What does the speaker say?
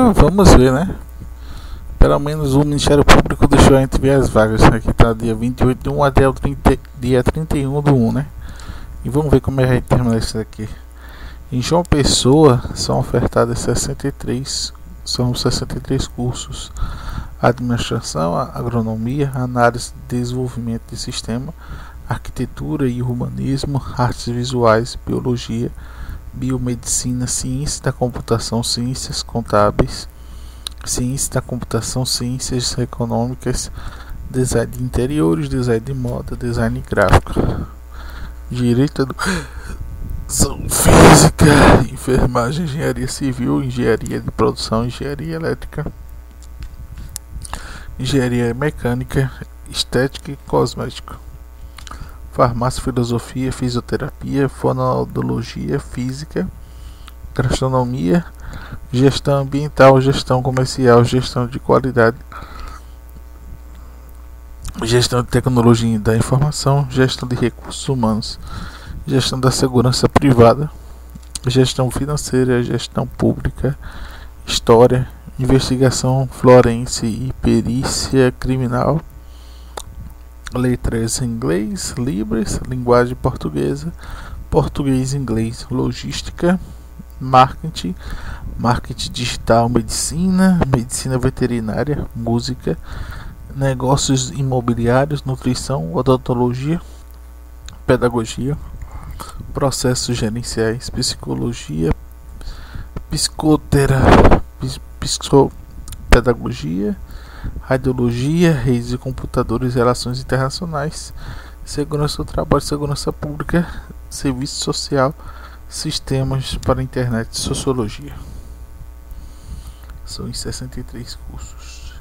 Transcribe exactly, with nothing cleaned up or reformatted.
vamos ver, né? Pelo menos o Ministério Público deixou a gente ver as vagas. Aqui tá dia vinte e oito do um até o trinta, dia trinta e um do um, né? E vamos ver como é que vai terminar isso aqui. Em João Pessoa são ofertadas sessenta e três, são sessenta e três cursos: administração, agronomia, análise e desenvolvimento de sistema, arquitetura e urbanismo, artes visuais, biologia, biomedicina, ciência da computação, ciências contábeis, ciência da computação, ciências econômicas, design de interiores, design de moda, design gráfico, direito, educação física, enfermagem, engenharia civil, engenharia de produção, engenharia elétrica, engenharia mecânica, estética e cosmética, farmácia, filosofia, fisioterapia, fonoaudiologia, física, gastronomia, gestão ambiental, gestão comercial, gestão de qualidade, gestão de tecnologia da informação, gestão de recursos humanos, gestão da segurança privada, gestão financeira, gestão pública, história, investigação forense e perícia criminal, letras em inglês, libras, linguagem portuguesa, português, inglês, logística, marketing, marketing digital, medicina, medicina veterinária, música, negócios imobiliários, nutrição, odontologia, pedagogia, processos gerenciais, psicologia, psicoterapia, psicopedagogia, radiologia, redes de computadores, relações internacionais, segurança do trabalho, segurança pública, serviço social, sistemas para a internet, sociologia. São sessenta e três cursos.